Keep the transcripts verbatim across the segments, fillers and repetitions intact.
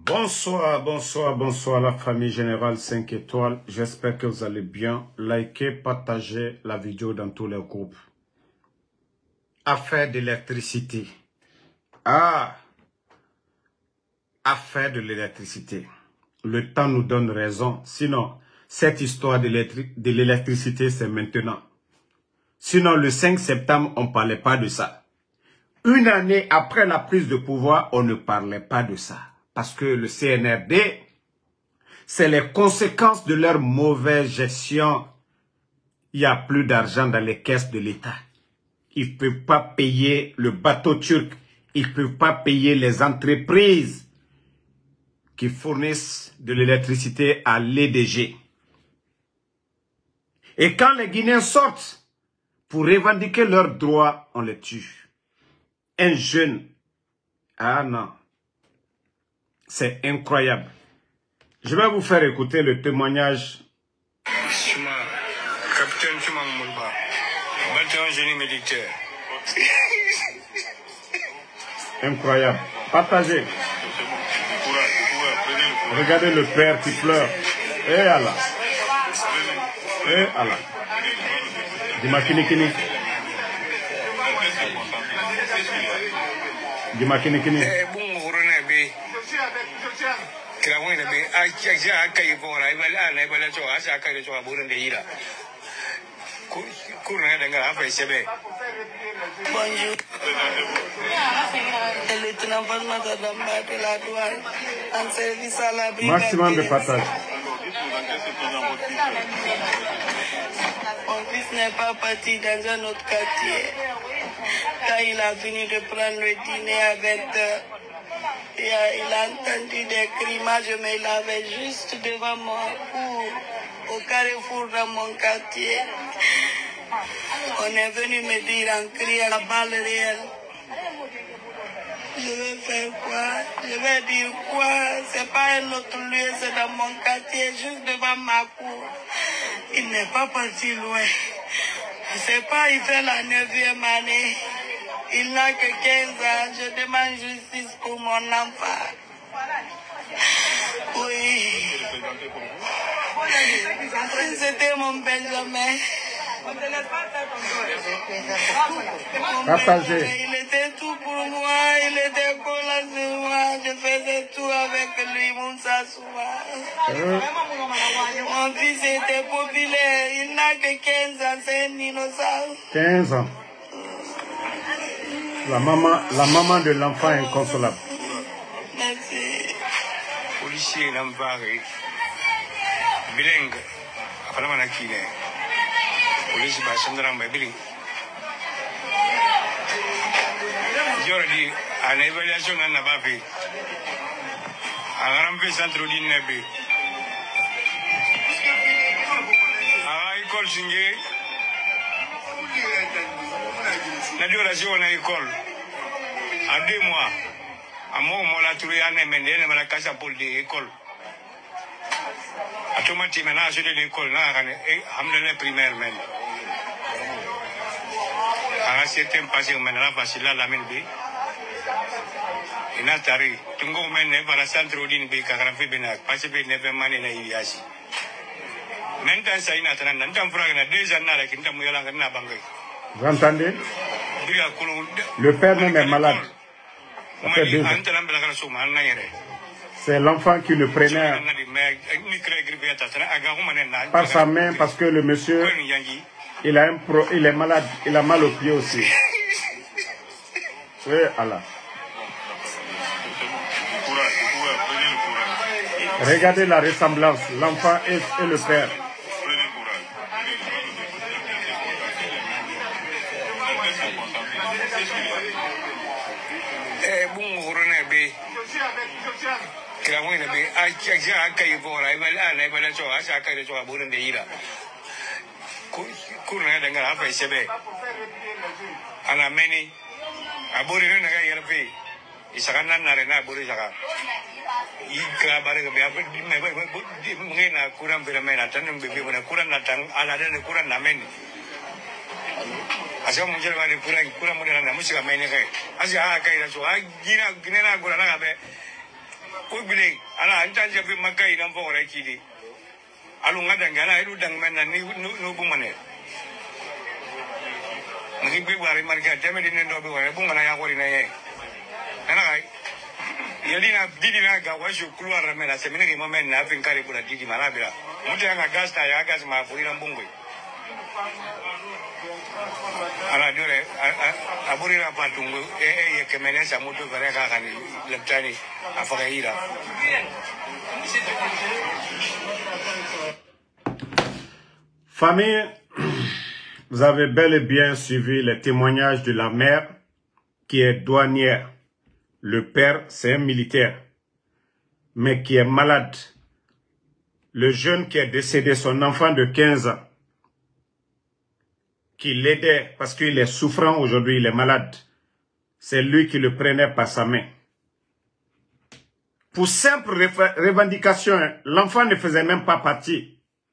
Bonsoir, bonsoir, bonsoir la famille Générale cinq étoiles. J'espère que vous allez bien. Likez, partagez la vidéo dans tous les groupes. Affaire d'électricité. Ah, affaire de l'électricité. Le temps nous donne raison. Sinon, cette histoire de l'électricité, c'est maintenant. Sinon, le cinq septembre, on ne parlait pas de ça. Une année après la prise de pouvoir, on ne parlait pas de ça. Parce que le C N R D, c'est les conséquences de leur mauvaise gestion. Il n'y a plus d'argent dans les caisses de l'État. Ils ne peuvent pas payer le bateau turc. Ils ne peuvent pas payer les entreprises qui fournissent de l'électricité à l'E D G. Et quand les Guinéens sortent pour revendiquer leurs droits, on les tue. Un jeune. Ah non. C'est incroyable. Je vais vous faire écouter le témoignage. Chuma, capitaine Chuma Moulba, bataillon génie militaire. Incroyable. Partagez. Regardez le père qui pleure. Eh Allah. Eh Allah. Dima kini kini. Dima kini kini. Bonjour. Le lieutenant Fatmata Damba de la douane en service à la brigade. Maximum de partage. Mon fils n'est pas parti dans un autre quartier. Quand il a fini de prendre le dîner à vingt heures, il a, il a entendu des crimages, mais il avait juste devant moi, ou au carrefour dans mon quartier. On est venu me dire en criant la balle réelle. Je vais faire quoi? Je vais dire quoi? C'est pas un autre lieu, c'est dans mon quartier, juste devant ma cour. Il n'est pas parti loin. Je sais pas, il fait la neuvième année. Il n'a que quinze ans. Je demande justice pour mon enfant. Oui. C'était mon Benjamin. Partagez. Il était tout pour moi, il était collant sur moi, je faisais tout avec lui, Moussa Souma. Euh. Mon fils était populaire, il n'a que quinze ans, c'est un innocent. quinze ans. La maman, la maman de l'enfant est inconsolable. Merci. Policier Namvari, bilingue, après la manakine. Police by Sandra Mbabili. Jordi, an évaluation en Nabafi. Un rampe centre d'Innabi. À l'école Singé. La duration à l'école. À deux mois. À moi, on l'a trouvé à Nemende, à la casa pour l'école. Automatiquement, j'ai de l'école, à primaire même. À un certain passé, on m'a facile à la main. Il n'a tari. Tungo mène par la centre d'Innabi, car on fait bien, parce que neuf mané na Iliasi. Maintenant, ça y est, on a deux ans qui nous ont bangé. Vous entendez? Le père même est malade. Ça fait deux ans. C'est l'enfant qui le prenait par sa main parce que le monsieur, il, a un pro, il est malade, il a mal au pied aussi. Oui, Allah. Regardez la ressemblance, l'enfant et, et le père. Asa munjel wale kura kura mudela na musika meneke. Asa aka ila so agina gina gura na be. ko bile ala anta je be makai nan fo re kidi alu ngada ngana idu dang men ni no bu mane ngi be wari marga teme di ndo be wari bu ngana ya ko ni ne ana kai yeli na didi na ga washu kluar ramela semene ke moment na fin kare kuna didi marabira mutu ya gas ta ya gas ma furi na mbungwe ana dure aburi na patungu e e kemene sa mutu bare ka kan leptani afagaira. Famille, vous avez bel et bien suivi les témoignages de la mère qui est douanière. Le père, c'est un militaire, mais qui est malade. Le jeune qui est décédé, son enfant de quinze ans, qui l'aidait parce qu'il est souffrant aujourd'hui, il est malade. C'est lui qui le prenait par sa main. Pour simple revendication, l'enfant ne faisait même pas partie.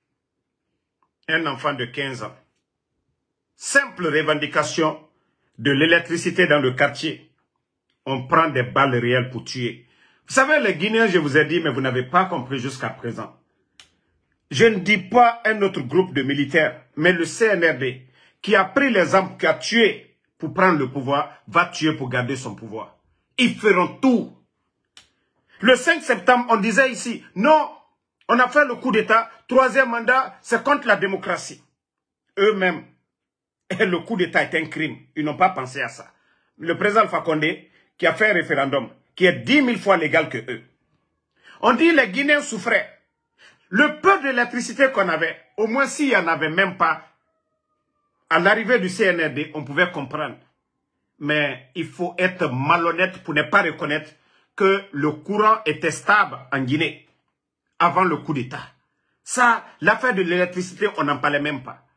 Un enfant de quinze ans. Simple revendication de l'électricité dans le quartier. On prend des balles réelles pour tuer. Vous savez, les Guinéens, je vous ai dit, mais vous n'avez pas compris jusqu'à présent. Je ne dis pas un autre groupe de militaires, mais le C N R D, qui a pris les armes, qui a tué pour prendre le pouvoir, va tuer pour garder son pouvoir. Ils feront tout. Le cinq septembre, on disait ici, non, on a fait le coup d'État, troisième mandat, c'est contre la démocratie. Eux-mêmes, le coup d'État est un crime. Ils n'ont pas pensé à ça. Le président Alpha Condé, qui a fait un référendum, qui est dix mille fois légal que eux. On dit les Guinéens souffraient. Le peu d'électricité qu'on avait, au moins s'il n'y en avait même pas, à l'arrivée du C N R D, on pouvait comprendre. Mais il faut être malhonnête pour ne pas reconnaître que le courant était stable en Guinée avant le coup d'État. Ça, l'affaire de l'électricité, on n'en parlait même pas.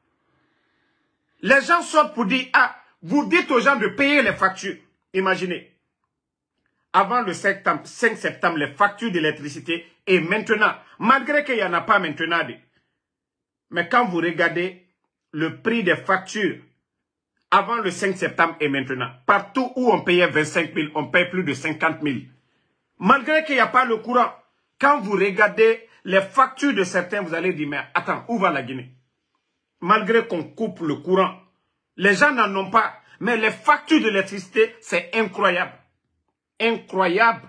Les gens sortent pour dire, ah, vous dites aux gens de payer les factures. Imaginez. Avant le cinq septembre, les factures d'électricité, et maintenant, malgré qu'il n'y en a pas maintenant, mais quand vous regardez le prix des factures avant le cinq septembre et maintenant, partout où on payait vingt-cinq mille, on paye plus de cinquante mille. Malgré qu'il n'y a pas le courant, quand vous regardez les factures de certains, vous allez dire, mais attends, où va la Guinée? Malgré qu'on coupe le courant, les gens n'en ont pas, mais les factures d'électricité, c'est incroyable. Incroyable.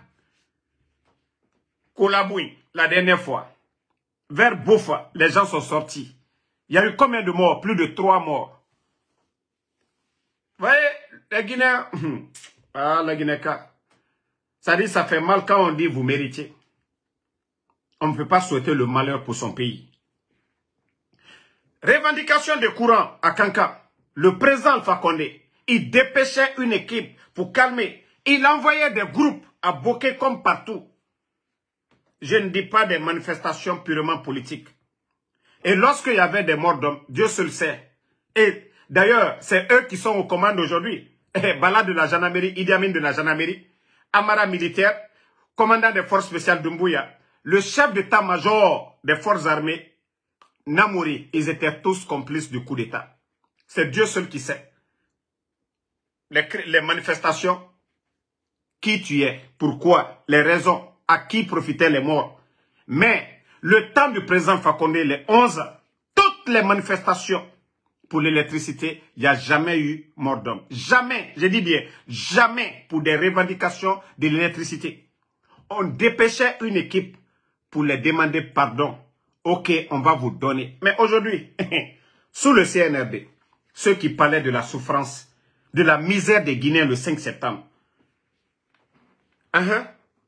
Kolabouin, la dernière fois, vers Bofa, les gens sont sortis. Il y a eu combien de morts? Plus de trois morts. Vous voyez, les Guinéens, ah, la Guinéka, ça dit, ça fait mal quand on dit vous méritez. On ne peut pas souhaiter le malheur pour son pays. Revendication de courant à Kanka. Le président Alpha Condé, il dépêchait une équipe pour calmer. Il envoyait des groupes à Boké comme partout. Je ne dis pas des manifestations purement politiques. Et lorsqu'il y avait des morts d'hommes, Dieu seul sait. Et d'ailleurs, c'est eux qui sont aux commandes aujourd'hui. Bala de la gendarmerie, Idi Amin de la gendarmerie, Amara militaire, commandant des forces spéciales d'Umbuya, le chef d'état-major des forces armées, Namouri, ils étaient tous complices du coup d'État. C'est Dieu seul qui sait. Les, les manifestations, qui tuait, pourquoi, les raisons, à qui profitaient les morts. Mais le temps du président Fakonde, les onze, toutes les manifestations pour l'électricité, il n'y a jamais eu mort d'homme. Jamais, je dis bien, jamais pour des revendications de l'électricité. On dépêchait une équipe pour les demander pardon. Ok, on va vous donner. Mais aujourd'hui, sous le C N R D, ceux qui parlaient de la souffrance, de la misère des Guinéens le cinq septembre, uh-huh.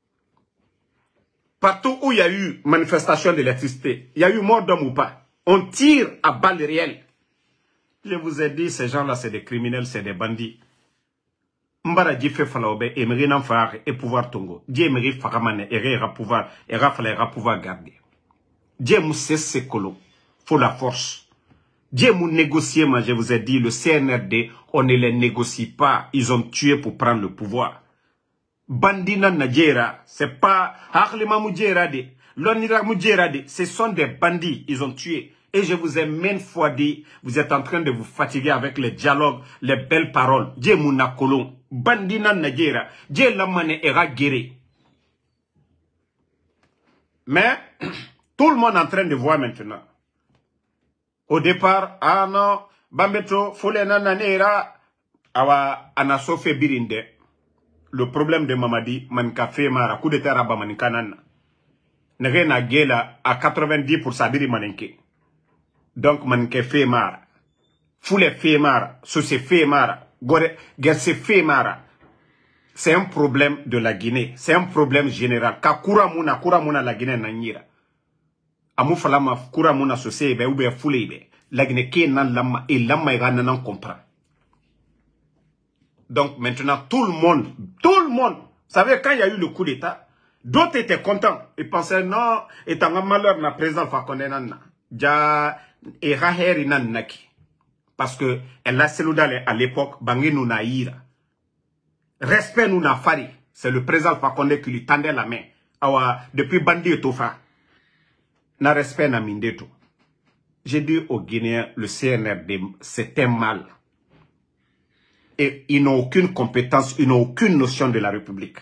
Partout où il y a eu manifestation d'électricité, il y a eu mort d'homme ou pas, on tire à balles réelles. Je vous ai dit, ces gens-là, c'est des criminels, c'est des bandits. Mbara dit fait falaobe et merinan faire et pouvoir tongo. Dieu mérite faramane et réra pouvoir et rafalera pouvoir garder. Dieu mou cesse colo. Faut la force. Dieu mou négocier, moi je vous ai dit, le C N R D, on ne les négocie pas. Ils ont tué pour prendre le pouvoir. Bandina Nadjera, c'est pas Harlema Moudjera de, Lonira Moudjera de, ce sont des bandits, ils ont tué. Et je vous ai maintes fois dit, vous êtes en train de vous fatiguer avec les dialogues, les belles paroles. Dieu Mouna Kolon, Bandina Nadjera, Dieu Lamane Era Guéré. Mais tout le monde est en train de voir maintenant. Au départ, ah non, Bambeto, Folena Nanera, Awa Anasofe Birinde. Le problème de Mamadi, Manka Femara, coup de terre à Bamaninkanana. Nere na gela à quatre-vingt-dix pour cent biri Maninke. Donc Manke Femara. Foule Femara, Sose Femara, Gore, Gerse Femara. C'est un problème de la Guinée. C'est un problème général. Ka Kura Muna, Kura Muna la Guinée Nanyira. Amu falama Kura Muna Sose ebe ube foule ebe. La Guinée ke nan lama et lama ira nanan comprend. Donc maintenant, tout le monde, tout le monde, vous savez, quand il y a eu le coup d'État, d'autres étaient contents. Ils pensaient, non, étant un malheur, na président Fakonde Nana, ja, et Raheri Nanaki. Parce que, elle a celui à l'époque, Bangé nous naïra. Respect nous na fari. C'est le président Fakonde qui lui tendait la main. Awa, depuis Bandi et Tofa. Na respect na mindeto. J'ai dit aux Guinéens, le C N R D, c'était mal. Et ils n'ont aucune compétence, ils n'ont aucune notion de la République.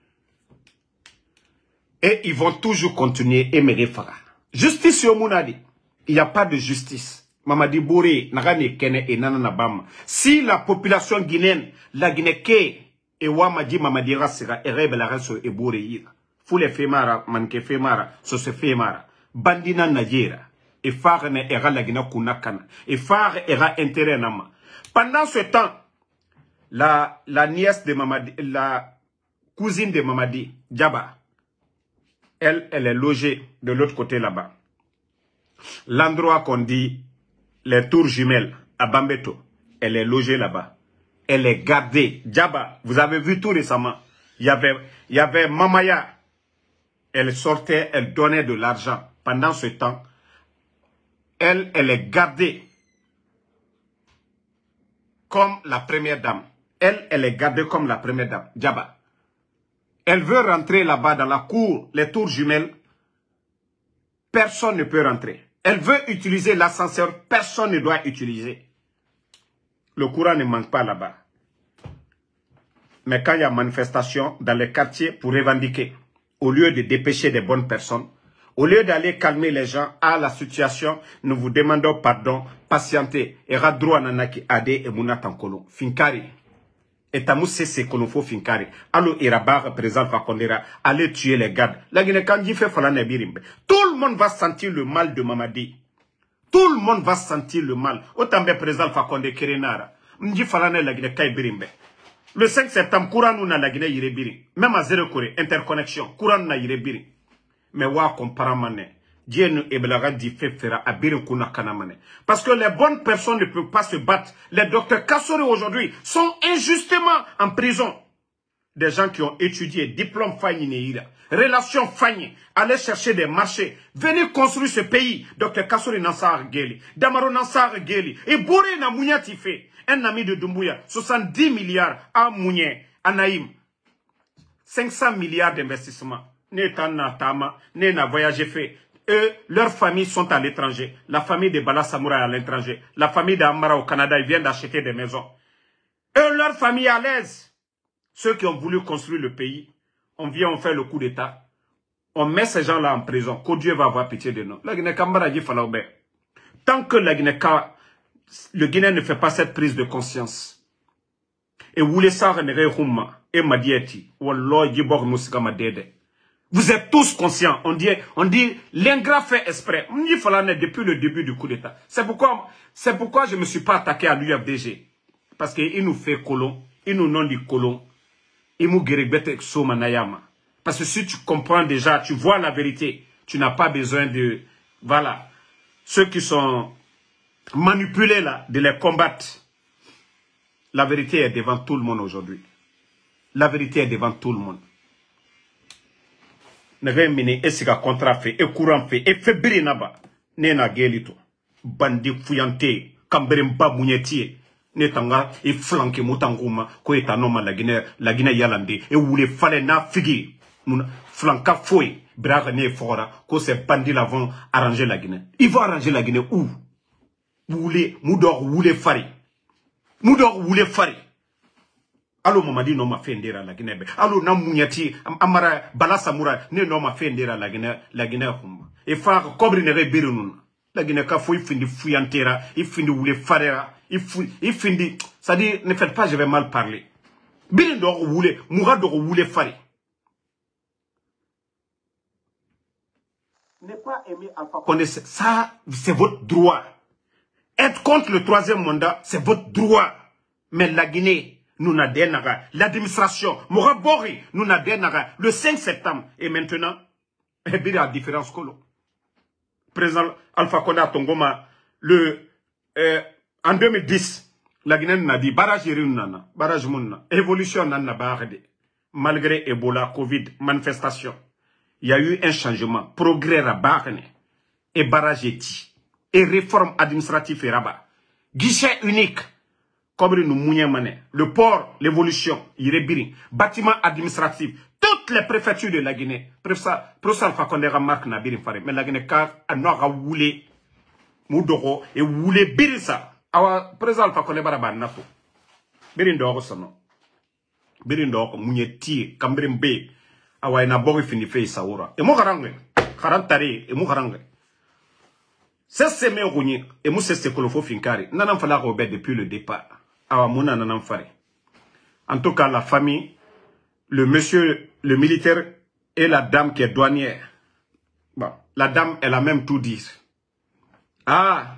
Et ils vont toujours continuer à me faire. Justice au Mounadi. Il n'y a pas de justice. Mamadi Bouré, Nagane Kene et Nananabam. Si la population guinéenne, la Guinée-Ké, et Wamadi Mamadi Rassira, et Rebe la Rasso et Bouré, Foule Femara, Manke Femara, Sose Femara, Bandina Najera, et Fare ne era la Guinée Kunakana, et Fare era intérêt Nama. Pendant ce temps, La, la nièce de Mamadi, la cousine de Mamadi, Djaba, elle, elle est logée de l'autre côté là-bas. L'endroit qu'on dit les tours jumelles à Bambeto, elle est logée là-bas. Elle est gardée. Djaba, vous avez vu tout récemment. Il y avait, il y avait Mamaya. Elle sortait, elle donnait de l'argent. Pendant ce temps, elle, elle est gardée comme la première dame. Elle, elle est gardée comme la première dame, Djaba. Elle veut rentrer là-bas dans la cour, les tours jumelles. Personne ne peut rentrer. Elle veut utiliser l'ascenseur, personne ne doit utiliser. Le courant ne manque pas là-bas. Mais quand il y a manifestation dans les quartiers pour revendiquer, au lieu de dépêcher des bonnes personnes, au lieu d'aller calmer les gens à la situation, nous vous demandons pardon, patientez. Et radroa nanaki ade et munatankolo. Finkari. Et tamou c'est qu'on faut finkari. Allo irabar présent Fakondera, allez tuer les gardes. La Guinée Kandi fait falane birimbe. Tout le monde va sentir le mal de Mamadi. Tout le monde va sentir le mal. Autant bien présent Fakonde Kerenara. Mdi falane la Guinée Kai birimbe. Le cinq septembre, courant nous na la Guinée yire birim. Même à zéro Corée, interconnexion, courant na yire birim. Mais wa compara mané. Dieu nous eblaga dit fait fera à birim kuna kanamane. Parce que les bonnes personnes ne peuvent pas se battre. Les docteurs Kassori aujourd'hui sont injustement en prison. Des gens qui ont étudié, diplôme Fagnineira, relations Fagné, aller chercher des marchés, venir construire ce pays. Docteur Kassori Nassar Geli, Damaro Nassar Geli, et Bouré na Mouniati fait. Un ami de Doumbouya, soixante-dix milliards à Mounié, à Naïm. cinq cents milliards d'investissements. Né na Tama, né na voyagé fait. Eux, leurs familles sont à l'étranger. La famille de Bala Samouraï à l'étranger. La famille d'Amara au Canada, ils viennent d'acheter des maisons. Eux, leur famille à l'aise. Ceux qui ont voulu construire le pays, on vient, on fait le coup d'État. On met ces gens-là en prison. Que Dieu va avoir pitié de nous. La Guinée Kambara dit Falaoube. Tant que la Guinée le Guinée ne fait pas cette prise de conscience. Et vous voulez ça, et Madieti. Wallah, Djibor Moussika Dede. Vous êtes tous conscients. On dit, on dit, l'ingrat fait exprès. On dit, Falane, depuis le début du coup d'État. C'est pourquoi, c'est pourquoi je ne me suis pas attaqué à l'U F D G. Parce qu'il nous fait colon. Il nous non dit colon. Il nous guéribete somanayama. Parce que si tu comprends déjà, tu vois la vérité, tu n'as pas besoin de, voilà, ceux qui sont manipulés là, de les combattre. La vérité est devant tout le monde aujourd'hui. La vérité est devant tout le monde. Neve mine esika contrat fait et courant fait et fait brinaba nena gelito bandi fuyante kamberem ba munyeti netanga e flanke mutanguma ko etanoma la Guinée la Guinée yalande e wule fale na figi mun flanka foi braga ne fora ko ces bandits là vont arranger la Guinée. Ils vont arranger la Guinée où? Wule mudor wule fari mudor wule fari Allo Mamadi no ma fendera la Guinée. Allo na munyati amara bala samura ne no ma fendera la Guinée la Guinée humba. E fa kobri ne re birunun. La Guinée ka fo ifindi fuyantera, ifindi wule farera, ifu ifindi ça dit ne faites pas je vais mal parler. Birin do wule, moura do wule fari. Ne pas aimer Alpha Condé, ça c'est votre droit. Être contre le troisième mandat, c'est votre droit. Mais la Guinée nous n'a dénaga, l'administration, Morabori, nous n'a dénaga, le cinq septembre, et maintenant, il y a différence colo. Président Alpha Condé à Tongoma, le, euh, en deux mille dix, la Guinée n'a dit, barrage nana, barrage mouna, évolution nana barade, malgré Ebola, Covid, manifestation, il y a eu un changement, progrès rabarne, et barrage dit, et réforme administrative et rabat, guichet unique, comme nous mouillons le port, l'évolution, Irebiri, bâtiment administratif, toutes les préfectures de la Guinée. Professeur Alpha Condé remarque na birin fare, mais la Guinée car a noa woulé moudoro et woulé birisa. Awa président Alpha Condé baraba nafo. Birin doro sono. Birin doro mounye ti kambrim be. Awa ina bori fini fe saoura. Et mo garangwe, karantare et mo garangwe. C'est ce même rougni et mo c'est ce que le faut finkari. Nanam fala Robert depuis le départ. Awa mouna nanam fare. En tout cas, la famille, le monsieur, le militaire et la dame qui est douanière. Bon, la dame, elle a même tout dit. Ah,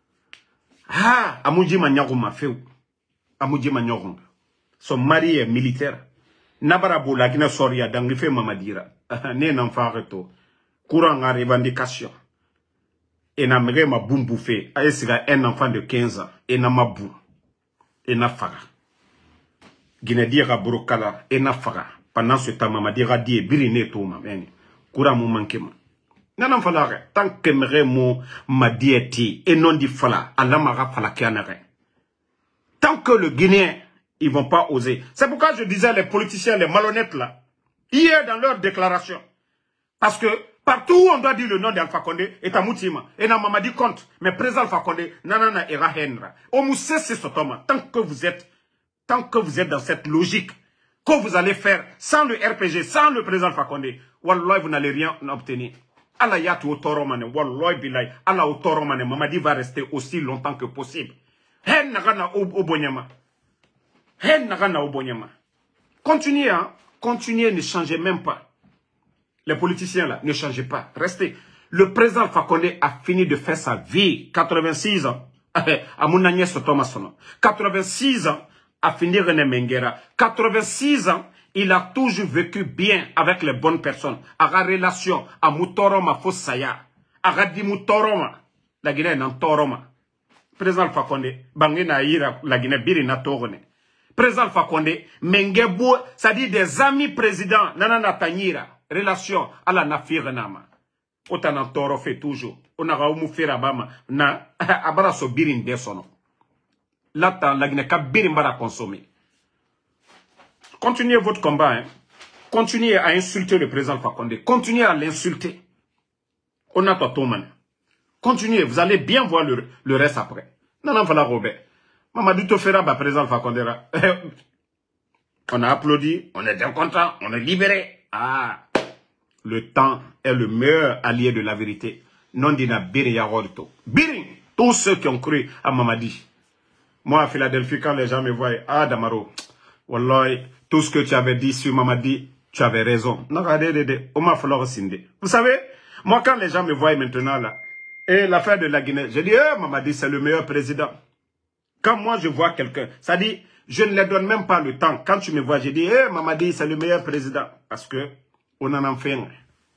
ah, Amoudji Manyago m'a fait. Amoudji Manyago. Son mari est militaire. Nabarabo la Guinée Soria, dans le fait Mamadira. Né n'enfant reto. Courant en revendication. Et n'a méré ma boum bouffé. Aïe, un enfant de quinze ans. Et n'a ma boum. Et n'a faga. Guinée dira Burokala. Et n'a faga. Pendant ce temps, Mamadira dit, birine to ma meni. Courant mou manquema. Nanan falare. Tant que méré mou ma diéti. Et non dit fala. Alamara fala kianare. Tant que le Guinéen, ils vont pas oser. C'est pourquoi je disais les politiciens, les malhonnêtes là, hier dans leur déclaration. Parce que partout où on doit dire le nom d'Alpha Condé, est à Moutima. Et n'a Mamadi compte. Mais président Alpha Condé, nanana era henra. Au moussé c'est sotoma. Tant que vous êtes, tant que vous êtes dans cette logique, que vous allez faire sans le R P G, sans le président Alpha Condé, wallah, vous n'allez rien obtenir. Allah yatu au toromane, wallah bilay, Allah au toromane, Mamadi va rester aussi longtemps que possible. Hen nagana obonyama. Hen nagana obonyama. Continuez, hein. Continuez, ne changez même pas. Les politiciens là, ne changez pas. Restez. Le président Alpha Condé a fini de faire sa vie. quatre-vingt-six ans. À mon agnès Thomas. quatre-vingt-six ans. A fini René Menguera. quatre-vingt-six ans. Il a toujours vécu bien avec les bonnes personnes. À la relation. À Moutoroma Fossaya. À Radi Moutoroma. La Guinée est en Toroma. Président Alpha Condé. Bangina Ira. La Guinée Birina Torone. Président Alpha Condé. Menguebo. Ça dit des amis présidents. Nanana Tanyira. Relation à la nafire nama. Autant toro fait toujours. On a raoumou faire abama. Na abara so birin desono. Là, la Guinée ka birin bara consommer. Continuez votre combat. Hein. Continuez à insulter le président Alpha Condé. Continuez à l'insulter. On a pas tout man. Continuez. Vous allez bien voir le, le reste après. Non, non, voilà Robert. Mamadou Tofera, bah, président Alpha Condé. On a applaudi. On est bien content. On est libéré. Ah. Le temps est le meilleur allié de la vérité. Non dina birin yarodito. Birin. Tous ceux qui ont cru à Mamadi. Moi, à Philadelphie, quand les gens me voient, ah, Damaro, Wallah, tout ce que tu avais dit sur Mamadi, tu avais raison. Non, regardez, vous savez, moi, quand les gens me voient maintenant, là, et l'affaire de la Guinée, je dis, eh, Mamadi, c'est le meilleur président. Quand moi, je vois quelqu'un, ça dit, je ne les donne même pas le temps. Quand tu me vois, je dis, eh, Mamadi, c'est le meilleur président. Parce que, on en a fait un.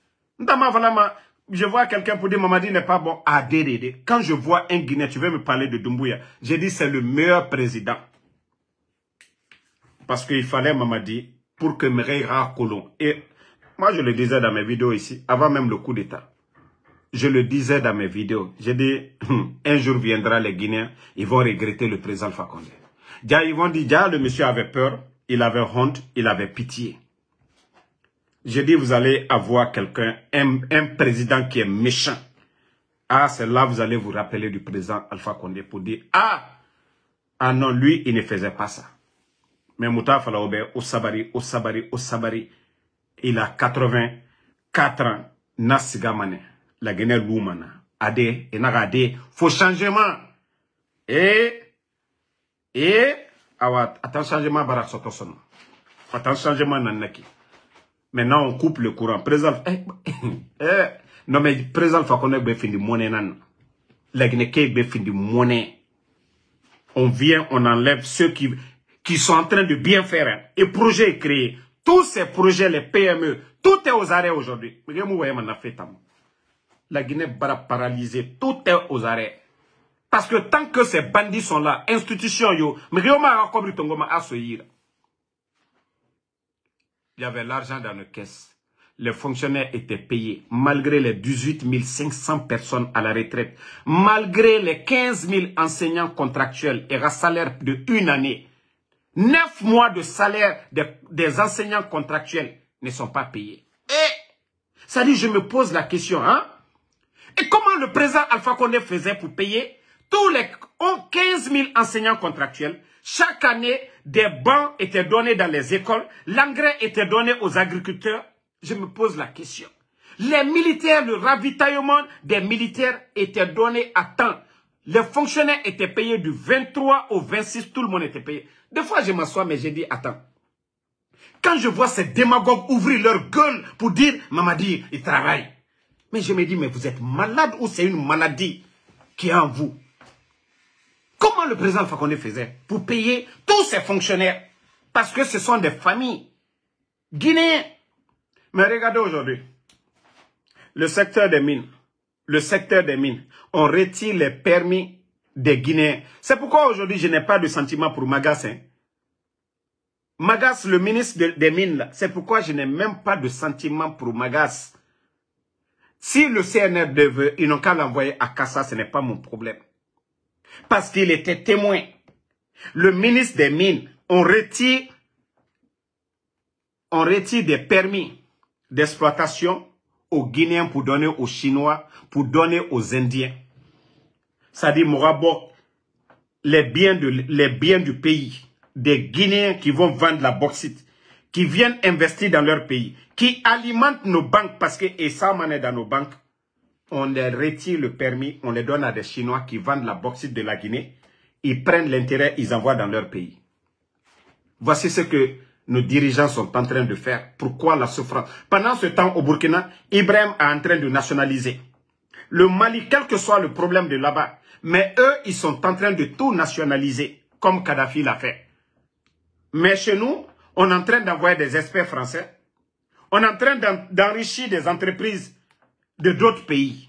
Je vois quelqu'un pour dire Mamadi n'est pas bon. Ah, dédé. Quand je vois un Guinéen, tu veux me parler de Doumbouya. J'ai dit c'est le meilleur président. Parce qu'il fallait Mamadi pour que Mereira Colomb. Et moi je le disais dans mes vidéos ici, avant même le coup d'État. Je le disais dans mes vidéos. J'ai dit, un jour viendra les Guinéens, ils vont regretter le président Alpha Condé. Déjà, ils vont dire, déjà le monsieur avait peur, il avait honte, il avait pitié. J'ai dit, vous allez avoir quelqu'un, un, un président qui est méchant. Ah, c'est là vous allez vous rappeler du président Alpha Condé pour dire, ah, ah non, lui, il ne faisait pas ça. Mais Mouta Falaoube, au Sabari, au Sabari, au Sabari, il a quatre-vingt-quatre ans. Nasigamane, la Guinée Loumana, Ade, et Nagade, faut changement. Et, et, awa, attends changement, Barak Sotosono. Attends changement, Nanaki. Maintenant, on coupe le courant. Président, eh, eh, non, mais président Fakonne Befin de monnaie, nan. La Guinée Befin de monnaie. On vient, on enlève ceux qui, qui sont en train de bien faire. Hein. Et projet est créé. Tous ces projets, les P M E, tout est aux arrêts aujourd'hui. La Guinée va paralyser, tout est aux arrêts. Parce que tant que ces bandits sont là, institutions, yo, il y avait l'argent dans nos caisses. Les fonctionnaires étaient payés, malgré les dix-huit mille cinq cents personnes à la retraite, malgré les quinze mille enseignants contractuels et un salaire de une année. Neuf mois de salaire de, des enseignants contractuels ne sont pas payés. Et, ça dit, je me pose la question, hein? Et comment le président Alpha Condé faisait pour payer tous les quinze mille enseignants contractuels? Chaque année, des bancs étaient donnés dans les écoles, l'engrais était donné aux agriculteurs. Je me pose la question. Les militaires, le ravitaillement des militaires était donné à temps. Les fonctionnaires étaient payés du vingt-trois au vingt-six, tout le monde était payé. Des fois, je m'assois, mais j'ai dit, attends. Quand je vois ces démagogues ouvrir leur gueule pour dire, Mamadi, il travaille. Mais je me dis, mais vous êtes malade ou c'est une maladie qui est en vous? Comment le président Fakonde faisait pour payer tous ces fonctionnaires? Parce que ce sont des familles guinéennes. Mais regardez aujourd'hui, le secteur des mines, le secteur des mines, on retire les permis des Guinéens. C'est pourquoi aujourd'hui, je n'ai pas de sentiment pour Magas. Hein. Magas, le ministre de, des Mines, c'est pourquoi je n'ai même pas de sentiment pour Magas. Si le C N R veut, ils n'ont qu'à l'envoyer à Kassa, ce n'est pas mon problème. Parce qu'il était témoin. Le ministre des Mines, on retire, on retire des permis d'exploitation aux Guinéens pour donner aux Chinois, pour donner aux Indiens. Ça dit, Morabo, les biens, de, les biens du pays, des Guinéens qui vont vendre la bauxite, qui viennent investir dans leur pays, qui alimentent nos banques parce que et ça est dans nos banques, on les retire le permis, on les donne à des Chinois qui vendent la bauxite de la Guinée, ils prennent l'intérêt, ils envoient dans leur pays. Voici ce que nos dirigeants sont en train de faire. Pourquoi la souffrance? Pendant ce temps, au Burkina, Ibrahim est en train de nationaliser. Le Mali, quel que soit le problème de là-bas, mais eux, ils sont en train de tout nationaliser, comme Kadhafi l'a fait. Mais chez nous, on est en train d'envoyer des experts français. On est en train d'enrichir des entreprises de d'autres pays.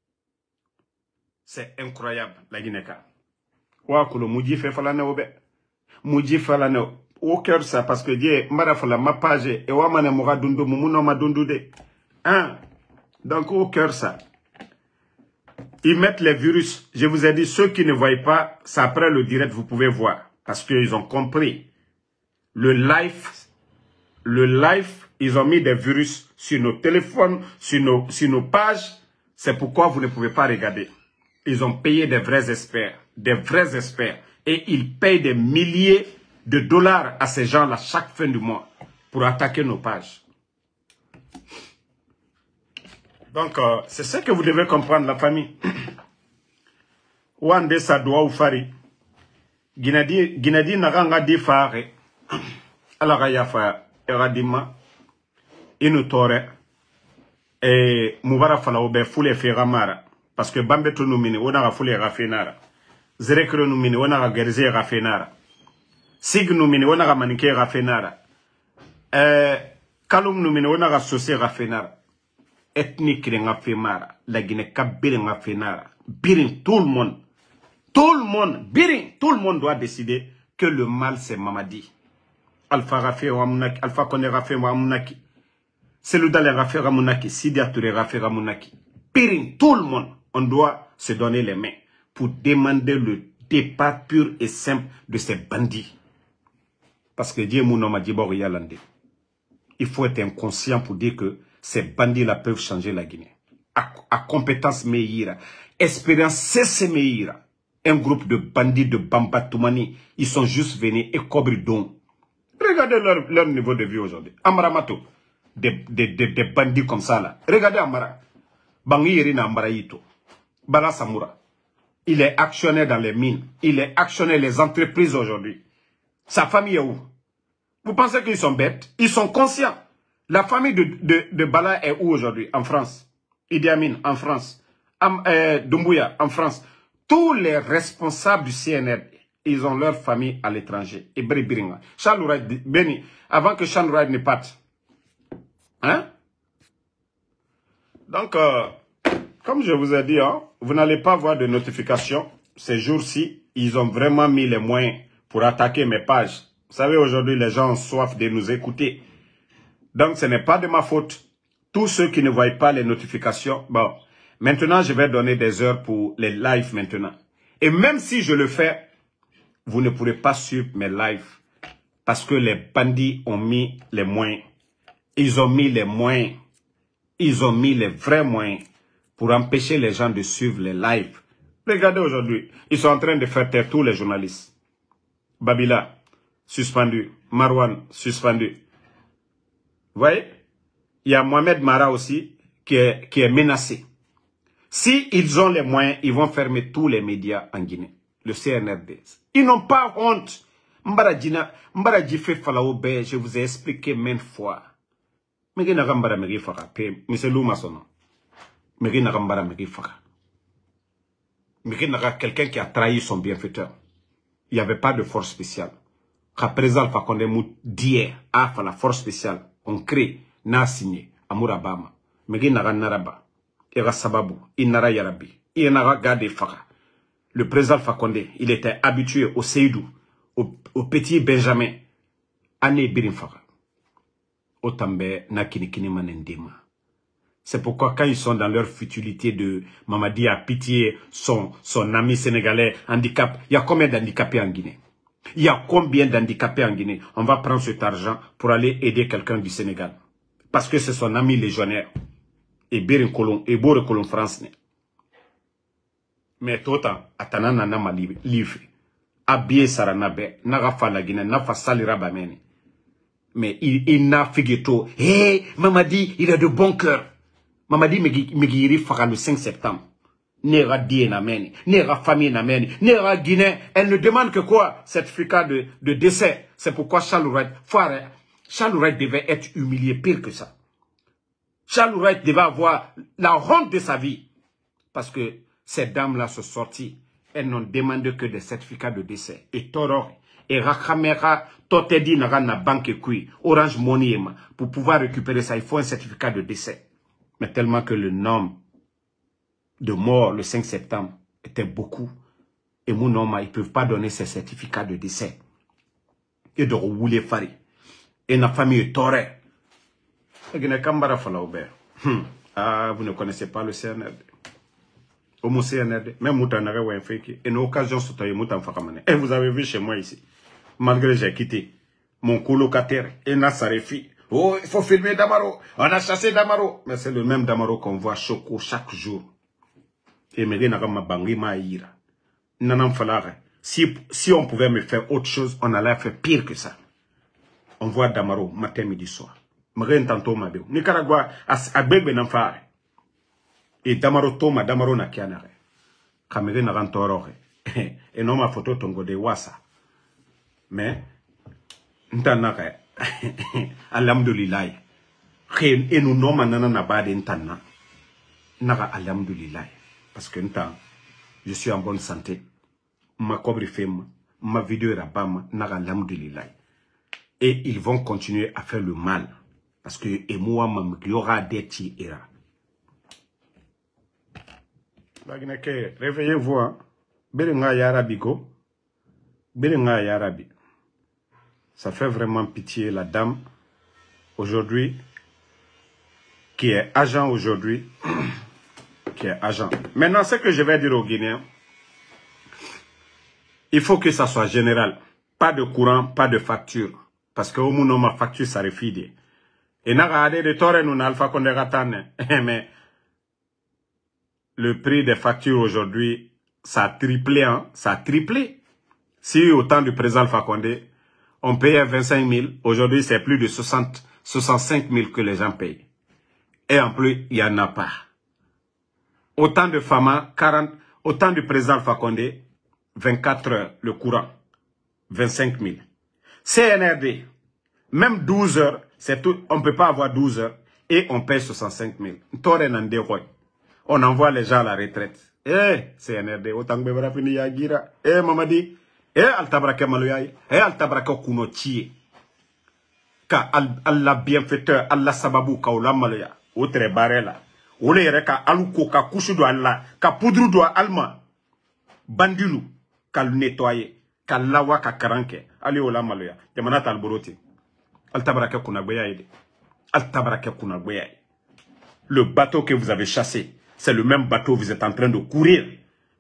C'est incroyable, la Guinée-Ka. Ouakoulo, Moudji fait falane obe. Moudji falane au cœur ça, parce que Dieu, marafala ma page, et ouamane moura dundu, moumouno ma dundu de. Hein? Donc au cœur ça. Ils mettent les virus. Je vous ai dit, ceux qui ne voient pas, ça après le direct, vous pouvez voir. Parce qu'ils ont compris. Le live, le live, ils ont mis des virus sur nos téléphones, sur nos, sur nos pages. C'est pourquoi vous ne pouvez pas regarder. Ils ont payé des vrais experts, des vrais experts. Et ils payent des milliers de dollars à ces gens-là chaque fin du mois pour attaquer nos pages. Donc, euh, c'est ce que vous devez comprendre, la famille. Wande sa doa ou fari. Ginadi, ginadi naganga di fare. Alaga yafa eradima. Inu tore. Et mubara fala obe fule fera mara. Parce que bambeto numini, onaga fule rafenara. Zerekro numini, onaga gerze rafenara. Sig numini, onaga manike rafenara. Euh, kalum numini, onaga sose rafenara. Ethnique nga femara, la Guinée Kabiri nga fenara. Birin, tout le monde. Tout le monde, birin, tout le monde doit décider que le mal c'est Mamadi. Alpha Rafé Ramounaki, Alpha Kone Rafé Ramounaki. Seloudale Rafé Ramounaki, Sidi Atouré Rafé Ramounaki. Birin, tout le monde, on doit se donner les mains pour demander le départ pur et simple de ces bandits. Parce que Dieu m'a dit, il faut être inconscient pour dire que ces bandits-là peuvent changer la Guinée. À, à compétence meilleure, expérience cesse meilleure. Un groupe de bandits de Bamba Toumani, ils sont juste venus et cobridon. Regardez leur, leur niveau de vie aujourd'hui. Amara Mato, des, des, des, des bandits comme ça là. Regardez Amara. Bangi Irina Amara Yito. Bala Samoura. Il est actionnaire dans les mines. Il est actionnaire les entreprises aujourd'hui. Sa famille est où? Vous pensez qu'ils sont bêtes? Ils sont conscients. La famille de, de, de Bala est où aujourd'hui? En France. Idi Amin, en France. Am, euh, Doumbouya, en France. Tous les responsables du C N R D, ils ont leur famille à l'étranger. Et Biringa. Charles Wright, Béni, avant que Charles Wright ne parte. Hein? Donc, euh, comme je vous ai dit, hein, vous n'allez pas voir de notifications. Ces jours-ci, ils ont vraiment mis les moyens pour attaquer mes pages. Vous savez, aujourd'hui, les gens ont soif de nous écouter. Donc, ce n'est pas de ma faute. Tous ceux qui ne voient pas les notifications, bon, maintenant, je vais donner des heures pour les lives maintenant. Et même si je le fais, vous ne pourrez pas suivre mes lives. Parce que les bandits ont mis les moyens. Ils ont mis les moyens. Ils ont mis les vrais moyens pour empêcher les gens de suivre les lives. Regardez aujourd'hui, ils sont en train de faire taire tous les journalistes. Babila, suspendu. Marwan, suspendu. Vous voyez? Il y a Mohamed Mara aussi qui est, qui est menacé. Si ils ont les moyens, ils vont fermer tous les médias en Guinée. Le C N R D. Ils n'ont pas honte. Mbaradjina, Mbaradjifé Falaoube, je vous ai expliqué maintes fois. Mais qui n'a pas mbara megi faka, monsieur Louma sono. Mais qui n'a pas mbara megi faka. Mais qui n'a pas quelqu'un qui a trahi son bienfaiteur. Il n'y avait pas de force spéciale. Quand président Alpha Condé mou die a fait la force spéciale, on crée, n'a signé, Amourabama. Mais qui n'a pas naraba. Ega sababu, il n'a pas yarabi. Il n'a pas gardé faka. Le président Alpha Condé, il était habitué au Seydou, au, au petit Benjamin, Ané Birin faka. Otambe na kinikini manendema. C'est pourquoi quand ils sont dans leur futilité de Mamadi a pitié son, son ami sénégalais handicap, il y a combien d'handicapés en Guinée? Il y a combien d'handicapés en Guinée? On va prendre cet argent pour aller aider quelqu'un du Sénégal. Parce que c'est son ami légionnaire. Et Birin Kolon, et Bore Kolon France. Mais tout le temps, atana nana ma livre. Abie saranabe, naga fa la Guinée, nafa salira bameni. Mais il, il n'a fait tout. Hé, hey, Mamadi, il a de bon cœur. Mamadi Megiri fera le cinq septembre. Nera die na meni, nera famille na meni, nera Guinée. Elle ne demande que quoi? Certificat de, de décès. C'est pourquoi Charles Wright, Charles Wright devait être humilié pire que ça. Charles Wright devait avoir la honte de sa vie. Parce que ces dames-là sont sorties. Elles n'ont demandé que des certificats de décès. Et Toro, et Rakamera, Totedi Naga na banque kui, Orange Money, pour pouvoir récupérer ça, il faut un certificat de décès. Mais tellement que le nombre de morts le cinq septembre était beaucoup. Et mon nom, ils ne peuvent pas donner ces certificats de décès. Et de rouler Fari. Et la famille Toré. Ah, vous ne connaissez pas le C N R D. Au C N R D. Même Moutanare ou un fake. Et nos occasions sont taillées Moutan Fakamane. Et vous avez vu chez moi ici. Malgré que j'ai quitté mon colocataire, et Nassarefi. Oh, il faut filmer Damaro. On a chassé Damaro. Mais c'est le même Damaro qu'on voit Choco chaque jour. Et Méré Nagama Bangi Maïra. Nanam Falare. Si, si on pouvait me faire autre chose, on allait faire pire que ça. On voit Damaro matin, midi, soir. Méré Ntanto Mabéo. Nicaragua, Agbegbe Namfare. Et Damaro Toma, Damaro Nakianare. Kamere Narantorore. Et non ma photo tongo de Wassa. Mais, Ntanare. Alhamdulillah. Et nous nommons Nana Bade Ntana. Naga Alhamdulillah. Parce que Ntan, je suis en bonne santé. Ma cobre femme, ma vidéo est rabam, Naga Alhamdulillah. Et ils vont continuer à faire le mal. Parce que, et moi, il y aura des tirs. Réveillez-vous, hein. Berenga Yarabigo. Berenga Yarabi. Ça fait vraiment pitié, la dame, aujourd'hui, qui est agent aujourd'hui, qui est agent. Maintenant, ce que je vais dire aux Guinéens, il faut que ça soit général. Pas de courant, pas de facture. Parce que au moment ma facture, ça refide. Et n'a pas de tore nous n'alpha qu'on mais le prix des factures aujourd'hui, ça a triplé, hein, ça a triplé. Si au temps du président Alpha Condé, On payait vingt-cinq mille. Aujourd'hui, c'est plus de soixante, soixante-cinq mille que les gens payent. Et en plus, il n'y en a pas. Autant de Fama, quarante, autant du président Alpha Condé, vingt-quatre heures, le courant, vingt-cinq mille. C N R D, même douze heures, c'est tout, on ne peut pas avoir douze heures et on paye soixante-cinq mille. On envoie les gens à la retraite. Eh, C N R D, autant que vous fini yagira. Eh, Mamadi, eh, altabrake maloyaye, eh, altabrake kuno chie. Ka Allah bienfaiteur, Allah sababu ka ola maloya, outre barela. Ole yere ka aluko ka kushu do Allah, ka poudre do alma. Bandilu, ka le nettoyer, ka lawa ka karanke, ali ola maloya. Jamana talboroti. Altabrake kuna gbeyaye. Altabrake kuna gbeyaye. Le bateau que vous avez chassé, c'est le même bateau que vous êtes en train de courir.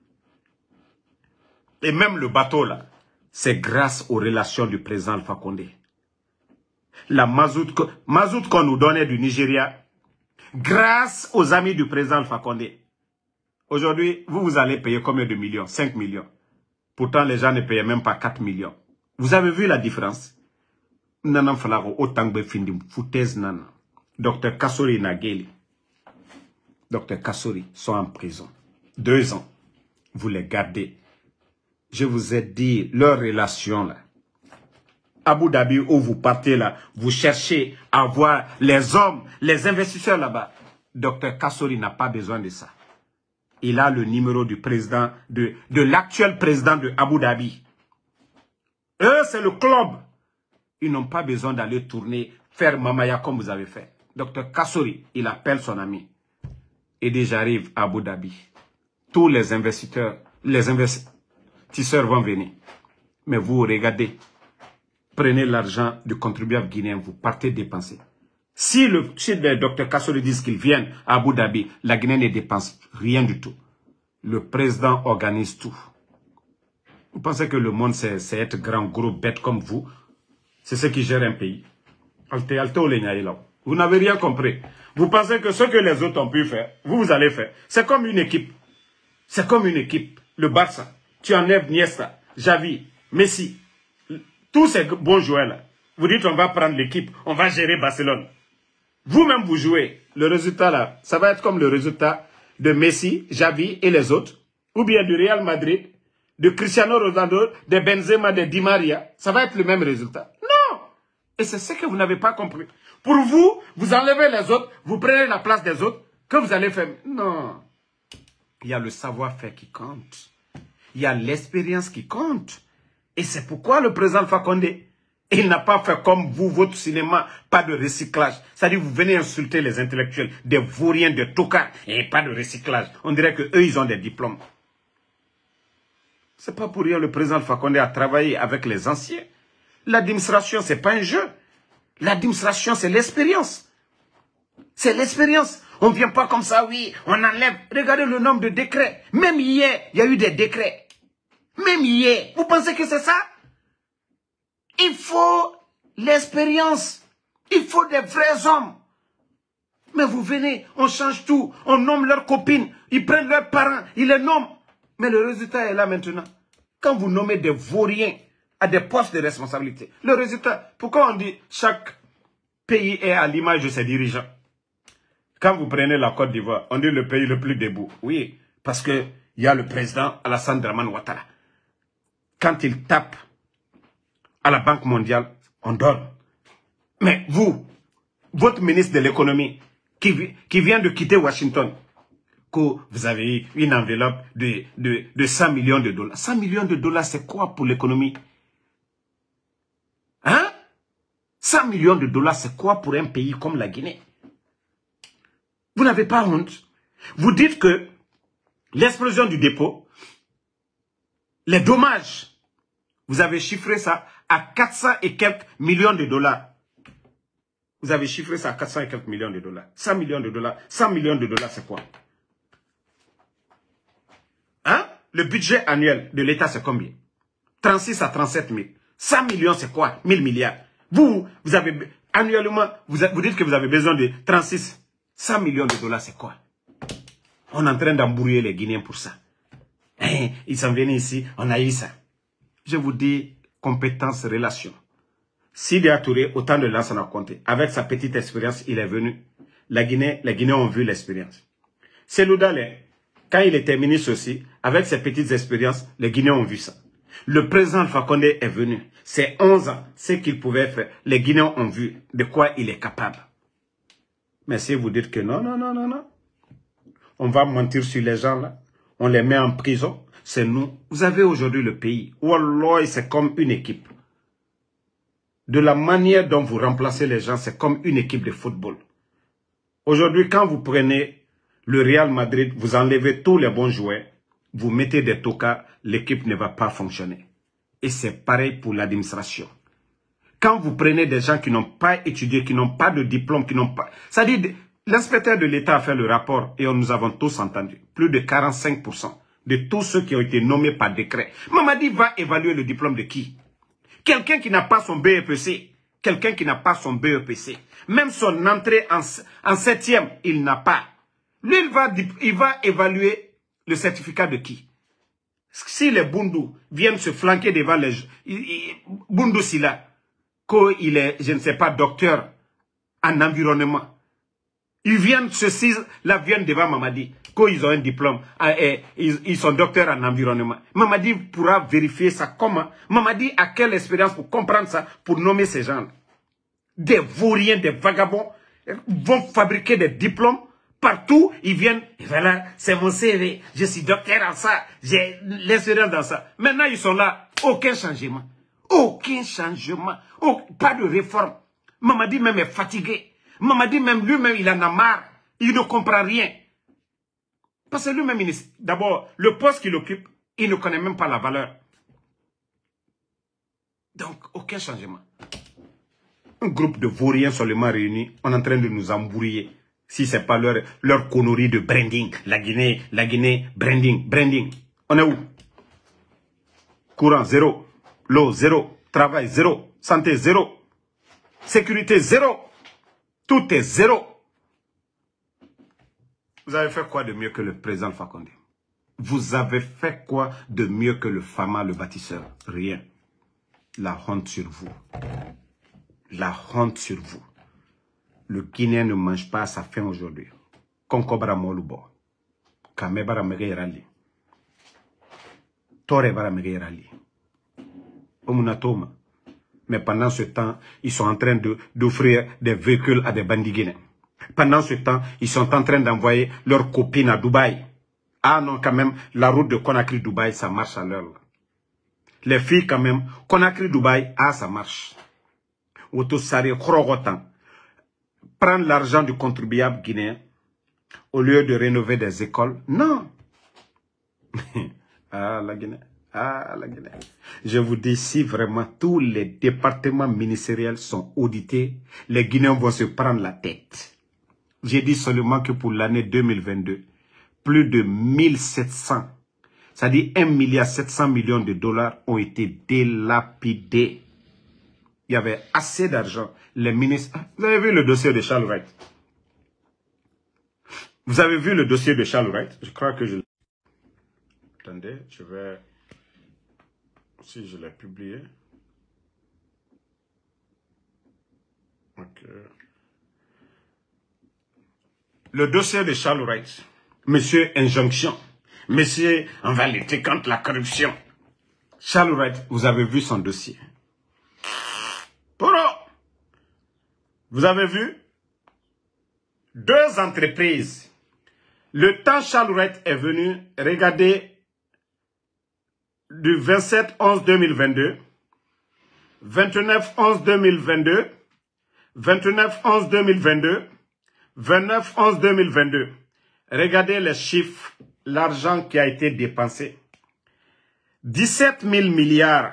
Et même le bateau là, c'est grâce aux relations du président Alpha Condé. La mazout, mazout qu'on nous donnait du Nigeria, grâce aux amis du président Alpha Condé. Aujourd'hui, vous, vous allez payer combien de millions? cinq millions. Pourtant, les gens ne payaient même pas quatre millions. Vous avez vu la différence? Nanam falaro otangbe findim foutaise nana. Docteur Kassori Nageli. Docteur Kassori sont en prison. Deux ans. Vous les gardez. Je vous ai dit, leur relation là. Abu Dhabi, où vous partez là, vous cherchez à voir les hommes, les investisseurs là-bas. Docteur Kassori n'a pas besoin de ça. Il a le numéro du président, de, de l'actuel président de Abu Dhabi. Eux, c'est le club. Ils n'ont pas besoin d'aller tourner, faire mamaya comme vous avez fait. Docteur Kassori, il appelle son ami. Et dès j'arrive à Abu Dhabi, tous les investisseurs, les investisseurs vont venir. Mais vous regardez, prenez l'argent du contribuable guinéen, vous partez dépenser. Si le, si le docteur Kassori dit qu'ils viennent à Abu Dhabi, la Guinée ne dépense rien du tout. Le président organise tout. Vous pensez que le monde, c'est être grand, gros, bête comme vous? C'est ce qui gère un pays. Vous n'avez rien compris. Vous pensez que ce que les autres ont pu faire, vous, vous allez faire. C'est comme une équipe. C'est comme une équipe. Le Barça, tu enlèves Niesta, Xavi, Messi, tous ces bons joueurs-là. Vous dites on va prendre l'équipe, on va gérer Barcelone. Vous-même, vous jouez. Le résultat là, ça va être comme le résultat de Messi, Xavi et les autres. Ou bien du Real Madrid, de Cristiano Ronaldo, de Benzema, de Di Maria. Ça va être le même résultat. Non! Et c'est ce que vous n'avez pas compris. Pour vous, vous enlevez les autres, vous prenez la place des autres, que vous allez faire. Non. Il y a le savoir-faire qui compte. Il y a l'expérience qui compte. Et c'est pourquoi le président Alpha Condé, il n'a pas fait comme vous, votre cinéma, pas de recyclage. C'est-à-dire vous venez insulter les intellectuels, des vauriens, des tocards, et pas de recyclage. On dirait qu'eux, ils ont des diplômes. C'est pas pour rien le président Alpha Condé a travaillé avec les anciens. L'administration, c'est pas un jeu. L'administration, c'est l'expérience. C'est l'expérience. On ne vient pas comme ça, oui, on enlève. Regardez le nombre de décrets. Même hier, il y a eu des décrets. Même hier. Vous pensez que c'est ça? Il faut l'expérience. Il faut des vrais hommes. Mais vous venez, on change tout. On nomme leurs copines. Ils prennent leurs parents. Ils les nomment. Mais le résultat est là maintenant. Quand vous nommez des vauriens à des postes de responsabilité, le résultat, pourquoi on dit chaque pays est à l'image de ses dirigeants? Quand vous prenez la Côte d'Ivoire, on dit le pays le plus debout. Oui, parce qu'il y a le président Alassane Dramane Ouattara. Quand il tape à la Banque mondiale, on donne. Mais vous, votre ministre de l'économie, qui, qui vient de quitter Washington, que vous avez eu une enveloppe de, de, de cent millions de dollars. cent millions de dollars, c'est quoi pour l'économie? Hein? cent millions de dollars, c'est quoi pour un pays comme la Guinée? Vous n'avez pas honte. Vous dites que l'explosion du dépôt, les dommages, vous avez chiffré ça à quatre cents et quelques millions de dollars. Vous avez chiffré ça à quatre cents et quelques millions de dollars. cent millions de dollars. cent millions de dollars, c'est quoi? Hein? Le budget annuel de l'État, c'est combien? trente-six à trente-sept mille. cent millions, c'est quoi? mille milliards. Vous, vous avez, annuellement, vous, vous dites que vous avez besoin de trente-six. cent millions de dollars, c'est quoi? On est en train d'embrouiller les Guinéens pour ça. Hein? Ils sont venus ici, on a eu ça. Je vous dis, compétence, relation. Sidya Touré, autant de Lansana Conté, avec sa petite expérience, il est venu. La Guinée, les Guinéens ont vu l'expérience. Selou Dalein, quand il était ministre aussi, avec ses petites expériences, les Guinéens ont vu ça. Le président Alpha Condé est venu. C'est onze ans, ce qu'il pouvait faire. Les Guinéens ont vu de quoi il est capable. Mais si vous dites que non, non, non, non, non, on va mentir sur les gens là, on les met en prison, c'est nous. Vous avez aujourd'hui le pays. Wallah, c'est comme une équipe. De la manière dont vous remplacez les gens, c'est comme une équipe de football. Aujourd'hui, quand vous prenez le Real Madrid, vous enlevez tous les bons joueurs, vous mettez des tokas, l'équipe ne va pas fonctionner. Et c'est pareil pour l'administration. Quand vous prenez des gens qui n'ont pas étudié, qui n'ont pas de diplôme, qui n'ont pas... C'est-à-dire, l'inspecteur de l'État a fait le rapport et nous avons tous entendu. Plus de quarante-cinq pour cent de tous ceux qui ont été nommés par décret. Mamadi va évaluer le diplôme de qui? Quelqu'un qui n'a pas son B E P C. Quelqu'un qui n'a pas son B E P C. Même son entrée en, en septième, il n'a pas. Lui, il va, il va évaluer le certificat de qui? Si les Bundu viennent se flanquer devant les... Bundu Sila, qu'il est, je ne sais pas, docteur en environnement. Ils viennent, ceux-ci, là, viennent devant Mamadi, qu'ils ont un diplôme, et ils, ils sont docteurs en environnement. Mamadi pourra vérifier ça comment? Mamadi a quelle expérience pour comprendre ça, pour nommer ces gens-là? Des vauriens, des vagabonds, vont fabriquer des diplômes. Partout, ils viennent, et voilà, c'est mon C V, je suis docteur en ça, j'ai l'expérience dans ça. Maintenant, ils sont là, aucun changement. Aucun changement. Oh, pas de réforme. Mamadi même est fatigué. Mamadi même, lui-même, il en a marre. Il ne comprend rien. Parce que lui-même, d'abord, le poste qu'il occupe, il ne connaît même pas la valeur. Donc, aucun changement. Un groupe de vauriens seulement réunis, on est en train de nous embrouiller. Si ce n'est pas leur, leur connerie de branding. La Guinée, la Guinée, branding, branding. On est où? Courant, zéro. L'eau, zéro. Travail, zéro. Santé, zéro. Sécurité, zéro. Tout est zéro. Vous avez fait quoi de mieux que le président Alpha Condé? Vous avez fait quoi de mieux que le Fama, le bâtisseur? Rien. La honte sur vous. La honte sur vous. Le Guinéen ne mange pas à sa faim aujourd'hui. Konkobara molubo. Kamebara megeirali. Tore bara megeirali. Omunatoma. Mais pendant ce temps, ils sont en train d'offrir des véhicules à des bandits guinéens. Pendant ce temps, ils sont en train d'envoyer leurs copines à Dubaï. Ah non, quand même, la route de Conakry-Dubaï, ça marche à l'heure. Les filles, quand même, Conakry-Dubaï, ah, ça marche. Otosari, Khorogotan. Prendre l'argent du contribuable guinéen au lieu de rénover des écoles. Non. Ah, la Guinée. Ah, la Guinée. Je vous dis, si vraiment tous les départements ministériels sont audités, les Guinéens vont se prendre la tête. J'ai dit seulement que pour l'année deux mille vingt-deux, plus de mille sept cents, c'est-à-dire un milliard sept cents millions de dollars ont été délapidés. Il y avait assez d'argent. Les ministres... Vous avez vu le dossier de Charles Wright? Vous avez vu le dossier de Charles Wright? Je crois que je... Attendez, je vais... Si je l'ai publié. Ok. Le dossier de Charles Wright. Monsieur Injonction. Monsieur, on va lutter contre la corruption. Charles Wright, vous avez vu son dossier. Poro. Vous avez vu? Deux entreprises. Le temps Charles Wright est venu, regardez, du vingt-sept onze deux mille vingt-deux, vingt-neuf onze deux mille vingt-deux, vingt-neuf onze deux mille vingt-deux, vingt-neuf onze deux mille vingt-deux. Regardez les chiffres, l'argent qui a été dépensé. dix-sept mille milliards,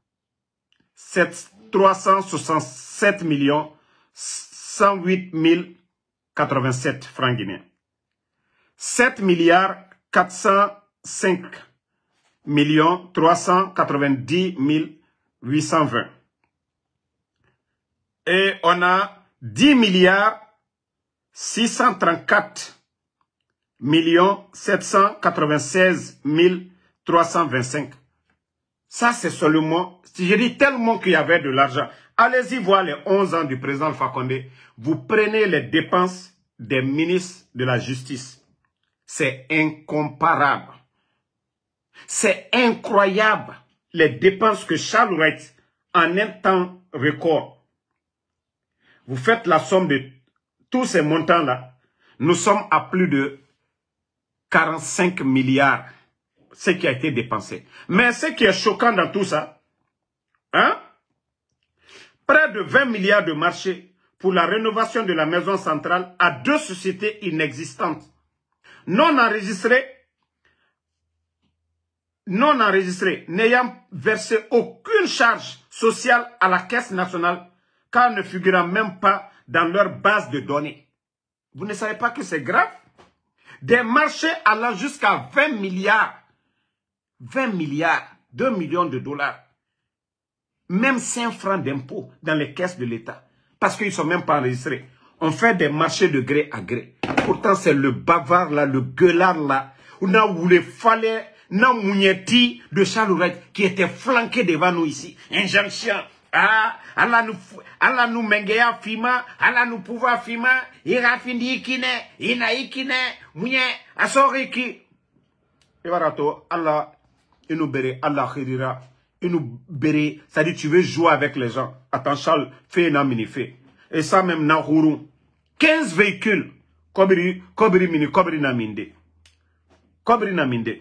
trois cent soixante-sept millions, cent huit mille quatre-vingt-sept francs guinéens. sept milliards, quatre cent cinq millions, trois cent quatre-vingt-dix mille, huit cent vingt. Et on a dix milliards, six cent trente-quatre millions, sept cent quatre-vingt-seize mille, trois cent vingt-cinq. Ça, c'est seulement, si je dis tellement qu'il y avait de l'argent. Allez-y voir les onze ans du président Alpha Condé. Vous prenez les dépenses des ministres de la justice. C'est incomparable. C'est incroyable les dépenses que Charles Wright, en un temps record, vous faites la somme de tous ces montants-là. Nous sommes à plus de quarante-cinq milliards, ce qui a été dépensé. Mais ce qui est choquant dans tout ça, hein, près de vingt milliards de marché pour la rénovation de la maison centrale à deux sociétés inexistantes, non enregistrées, non enregistrées, n'ayant versé aucune charge sociale à la Caisse nationale, car ne figurant même pas dans leur base de données. Vous ne savez pas que c'est grave? Des marchés allant jusqu'à vingt milliards, vingt milliards, deux millions de dollars, même cinq francs d'impôts dans les caisses de l'État, parce qu'ils ne sont même pas enregistrés. On fait des marchés de gré à gré. Pourtant, c'est le bavard là, le gueulard là, où où il fallait non Mounieti de Charles Wright qui était flanqué devant nous ici. Injonction. Ah, Allah nous, Allah nous mengeya fima, Allah nous pouvoir fima, ira findi ikine, ina ikine, mounye, asoriki. Et voilà, Allah, il nous béré, Allah khirira, il nous béré, ça dit tu veux jouer avec les gens. Attends, Charles, fais un mini-fait. Et ça même, Nahourou, quinze véhicules, Kobri, Kobri mini, Kobri naminde. Kobri naminde.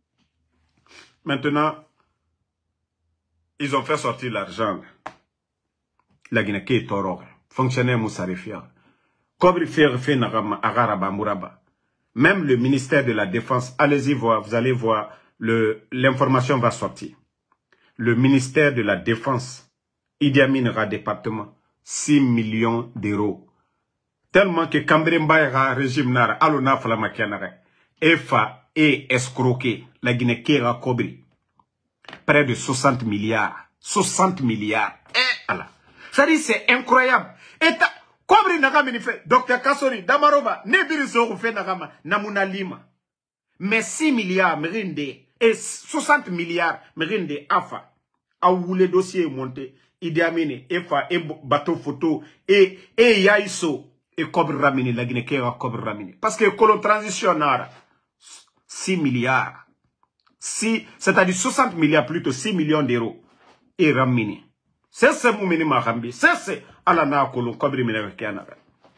Maintenant, ils ont fait sortir l'argent. La Guinée qui est toro. Fonctionnaire Moussarifia. Kobri fait fait nagama agaraba mouraba. Même le ministère de la Défense, allez-y voir, vous allez voir, l'information va sortir. Le ministère de la Défense, Idi Amin ra département, six millions d'euros. Tellement que Kambrimba ira régime nara, alona flamakianara. Efa et escroqué, la Guinée qui ira Kobri. Près de soixante milliards. soixante milliards. Eh, Allah. Ça dit, c'est incroyable. Et Kobri Nagama ni fait, docteur Kassori, Damaroba, Nebiri Soro fait Nagama, Namuna Lima. Mais six milliards, Merinde, et soixante milliards, Merinde, Afa, a où les dossiers montés, Idi Amin, Efa, et bateau photo, et, et Yaïso, et Kobri Ramini, la Guinée qui est Kobri Ramini. Parce que colon transition nara, six milliards. C'est-à-dire soixante milliards, plutôt six millions d'euros, et Ramini. C'est ce moumini mahambi. C'est ce alana kolon kobri minavkiana.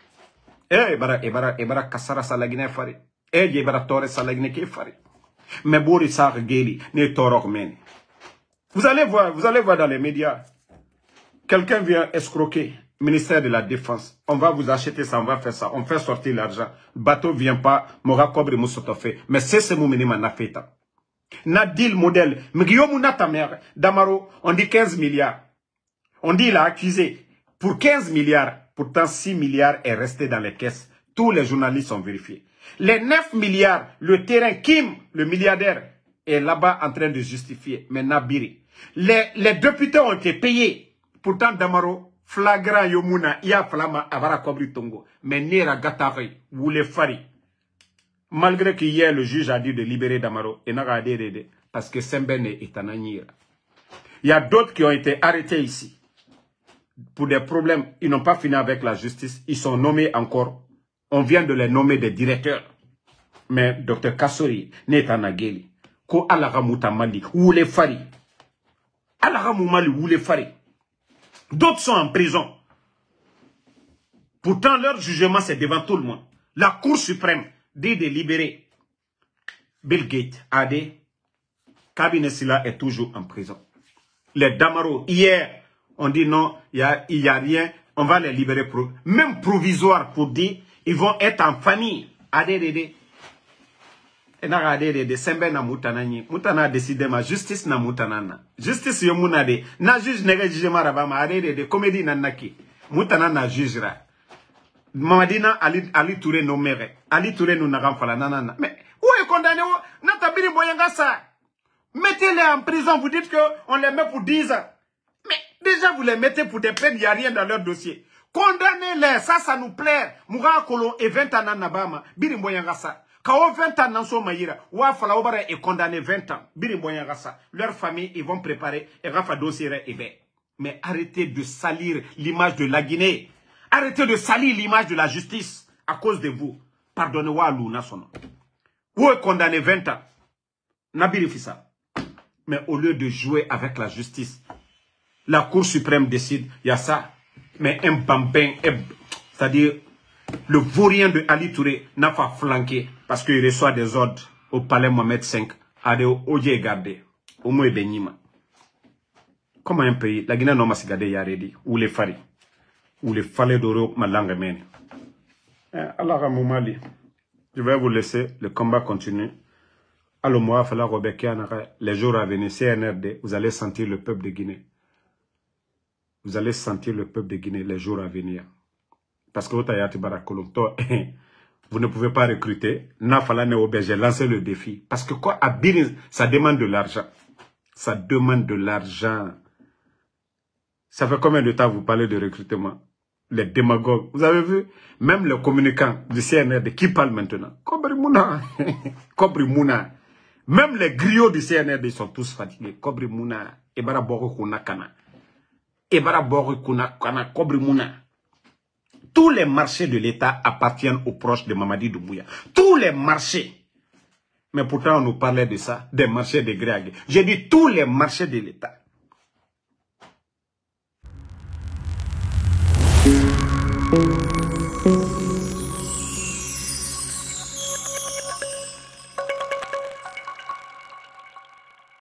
Eh bara ebara ebara kasara salagine fari. Eh ebara tore salagine ki fari. Mais bori sa geli ne torok meni. Vous allez voir, vous allez voir dans les médias. Quelqu'un vient escroquer ministère de la Défense. On va vous acheter ça, on va faire ça. On fait sortir l'argent. Le bateau vient pas, mora kobri musotofe. Mais c'est ce moumini manafeta. Na deal modèle. Mgiyomu na ta mère. Damaro, on dit quinze milliards. On dit il a accusé pour quinze milliards. Pourtant, six milliards est resté dans les caisses. Tous les journalistes ont vérifié. Les neuf milliards, le terrain Kim, le milliardaire, est là-bas en train de justifier. Mais Nabiri. Les, les députés ont été payés. Pourtant, Damaro, flagrant Yomuna, Ia Flama, Avara Kobri Tongo. Mais Nera Gatari, Woule Fari. Malgré qu'hier, le juge a dit de libérer Damaro, et n'a pas dit parce que Sembene est en Agnira. Il y a d'autres qui ont été arrêtés ici. Pour des problèmes, ils n'ont pas fini avec la justice. Ils sont nommés encore. On vient de les nommer des directeurs. Mais docteur Kassori n'est en Ageli. Ko Alaramuta Mali, ou les Fari. Alaramou Mali, ou les Fari. D'autres sont en prison. Pourtant, leur jugement, c'est devant tout le monde. La Cour suprême dit de libérer Bill Gates, Ade. Cabinet Silla est toujours en prison. Les Damaro, hier, on dit non, il n'y a, y a rien, on va les libérer, pro, même provisoire pour dire, ils vont être en famille. Adédédé. Et n'a adédédé, sembe na moutanani. Moutana a décidé ma justice na moutanana. Justice yo mounade. Na juge nega jugement rabama, adédédé, comédie nanaki. Moutana na jugera. Mamadina Ali, Ali Touré nommé. Ali Touré nous n'a fala nanana. Mais où est condamné? Nata biri boyanga ça. Mettez-les en prison, vous dites qu'on les met pour dix ans. Mais déjà, vous les mettez pour des peines, il n'y a rien dans leur dossier. Condamnez-les, ça, ça nous plaît. Moura Kolo et vingt ans en Nabama, Birimboyangasa. Quand vingt ans en Somaïra, Ouafala Obara est condamné vingt ans. Birimboyangasa. Leur famille, ils vont préparer et Rafa dossier et bien. Mais arrêtez de salir l'image de la Guinée. Arrêtez de salir l'image de la justice à cause de vous. Pardonnez-moi à Luna son nom. Où est condamné vingt ans? Nabiri Fissa. Mais au lieu de jouer avec la justice, la Cour suprême décide, il y a ça. Mais un bambin, c'est-à-dire le vaurien de Ali Touré n'a pas flanqué parce qu'il reçoit des ordres au palais Mohamed cinq. Ade Oje gardé. Au moins Benima. Comment un pays, la Guinée n'a pas gardé Yaredi, ou les Fari, ou les Falais d'Oro, ma langue mène. Alors, à Moumali, je vais vous laisser, le combat continue. Alors, moi, il faut les jours à venir, C N R D, vous allez sentir le peuple de Guinée. Vous allez sentir le peuple de Guinée les jours à venir. Parce que vous ne pouvez pas recruter. J'ai lancé le défi. Parce que quoi, à Birin, ça demande de l'argent. Ça demande de l'argent. Ça fait combien de temps vous parlez de recrutement? Les démagogues. Vous avez vu? Même les communicants du C N R D qui parlent maintenant. Kobri Mouna. Kobri Mouna. Même les griots du C N R D sont tous fatigués. Kobri Mouna. Ebara Boro Kuna Kana. Ebara Boro Kuna Kana. Kobri Mouna. Tous les marchés de l'État appartiennent aux proches de Mamadi Doumbouya. Tous les marchés. Mais pourtant, on nous parlait de ça, des marchés de gré à gré. J'ai dit tous les marchés de l'État.